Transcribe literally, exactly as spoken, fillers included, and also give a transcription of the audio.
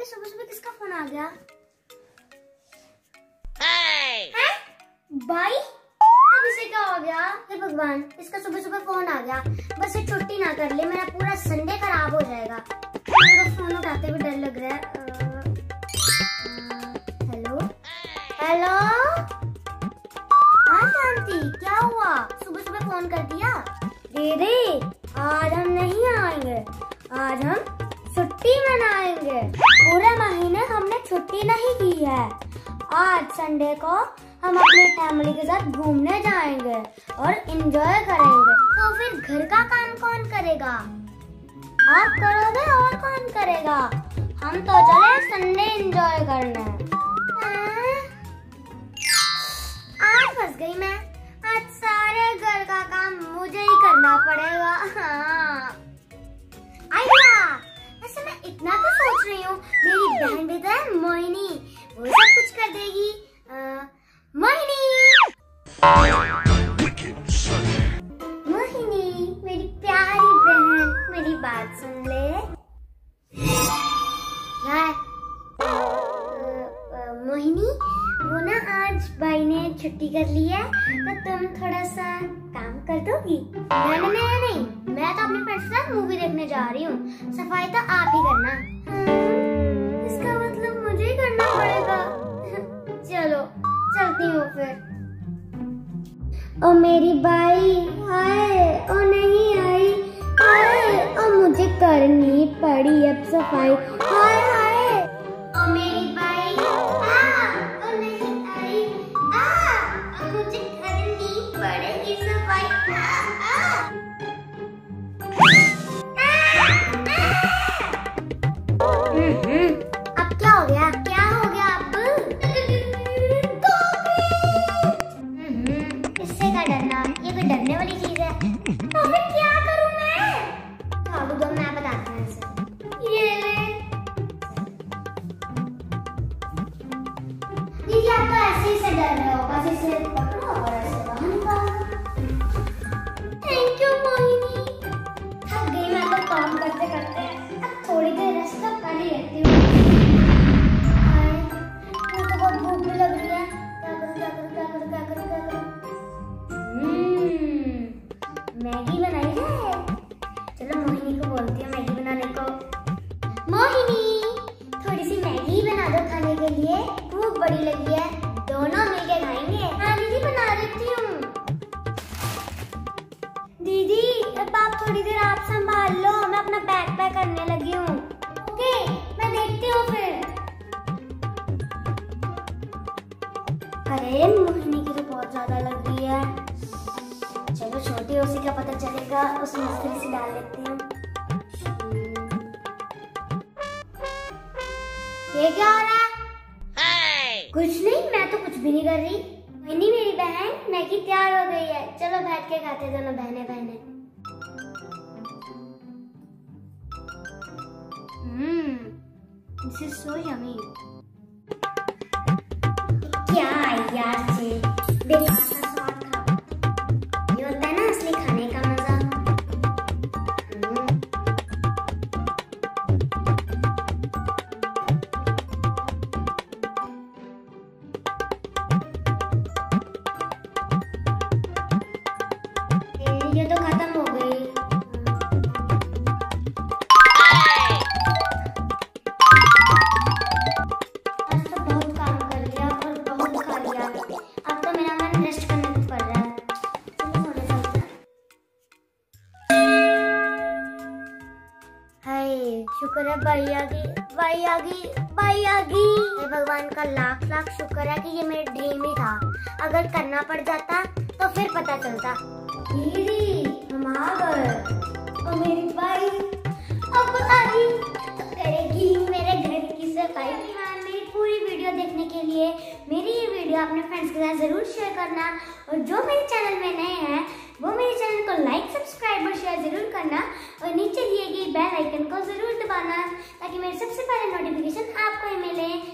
ये सुबह सुबह किसका फोन आ गया? hey! हैं? भाई अब इसे क्या हो गया? हे भगवान, इसका सुबह सुबह फोन आ गया। बस ये छुट्टी ना कर ले, मेरा पूरा संडे खराब हो जाएगा। मेरे को फोन उठाते भी डर लग रहा है। हेलो हेलो, हाँ शांति, क्या हुआ? सुबह सुबह फोन कर दिया? दीदी आज हम नहीं आएंगे, आज हम छुट्टी मनाएंगे। पूरे महीने हमने छुट्टी नहीं की है। आज संडे को हम अपनी फैमिली के साथ घूमने जाएंगे और एंजॉय करेंगे। तो फिर घर का काम कौन करेगा? आप करोगे और कौन करेगा? हम तो चले संडे एंजॉय करने। आज फंस गई मैं। आज सारे घर का काम मुझे ही करना पड़ेगा। हाँ। आइडिया, वैसे मैं इतना तो सोच रही हूँ, मेरी बहन भी तो है मोहिनी, वो सब कुछ कर देगी। आ, मोहिनी मोहिनी मेरी प्यारी बहन, मेरी बात सुन ले। क्या है? मोहिनी, वो ना आज भाई ने छुट्टी कर ली है, तो तुम थोड़ा सा काम कर दोगी? नहीं नहीं नहीं नहीं, मैं तो अपने फ्रेंड्स के साथ मूवी देखने जा रही हूँ, सफाई तो आप ही करना। इसका मतलब मुझे ही करना पड़ेगा। चलो चलती हूँ फिर। ओ मेरी बाई, हाय, ओ नहीं आई, हाय, ओ मुझे करनी पड़ी अब सफाई, हाय हाय। ओ मेरी बाई, आ, ओ नहीं आई, आ, ओ मुझे करनी पड़ेगी सफाई, आ, आ। हम्म, अब क्या हो गया? क्या हो गया अब? इससे क्या डरना? ये कोई डरने वाली चीज है? तो फिर क्या करूं मैं? झाड़ू दो, मैं बताती हूँ इसे। ये ले। दीदी आप तो ऐसे ही से डर रहे हो, बस इसे पकड़ो और ऐसे बाहर निकालो। Thank you Mohini. थक गई मैं तो काम करते करते, अब थोड़ी देर रेस्ट तो कर ही लेती हूँ। मुझे तो बहुत भूख भी लग रही है। क्या करूँ क्या करूँ क्या करूँ क्या करूँ क्या करूँ? हम्म, मैगी बनाई है। चलो मोहिनी को बोलती हूँ मैगी बनाने को। मोहिनी, थोड़ी सी मैगी बना दो खाने के लिए, भूख बड़ी लगी है, दोनों मिलके खाएंगे। हाँ दीदी बना देती हूँ। दीदी अब आप थोड़ी देर आप संभाल लो, मैं अपना बैग पैक करने लगी हूँ। ओके, मैं देखती हूँ फिर। अरे मोहिनी की तो बहुत ज्यादा लग रही है। चलो छोटी उसी का पता चलेगा, उस मिस्त्री से डाल लेती हूँ। ये क्या हो रहा है? hey! कुछ नहीं, मैं तो कुछ भी नहीं कर रही। मोहिनी मेरी बहन, मैगी तैयार हो गई है, चलो बैठ के खाते दोनों बहने बहने। Hmm, this is so yummy. क्या यार से बेकार सा स्वाद खा, ये होता है ना असली खाने का मजा। ये तो खत्म हो गई। आज तो बहुत काम कर लिया और बहुत खा लिया, अब तो मेरा मन रेस्ट करने को पड़ रहा है। चलो सोने चलते हैं। हाय, शुक्र है भाई आ गई, भाई आ गई, भाई आ गई। हे भगवान का लाख लाख शुक्र है कि ये मेरा ड्रीम ही था। अगर करना पड़ जाता तो फिर पता चलता। दीदी हम आ गए। और मेरी बाई अब बता रही तो करेगी मेरे घर की सफाई। मेरी पूरी वीडियो देखने के लिए मेरी ये वीडियो अपने फ्रेंड्स के साथ जरूर शेयर करना, और जो मेरे चैनल में नए हैं वो मेरे चैनल को लाइक सब्सक्राइब और शेयर जरूर करना, और नीचे दिए गए बेल आइकन को जरूर दबाना ताकि मेरे सबसे पहले नोटिफिकेशन आपको ही मिले।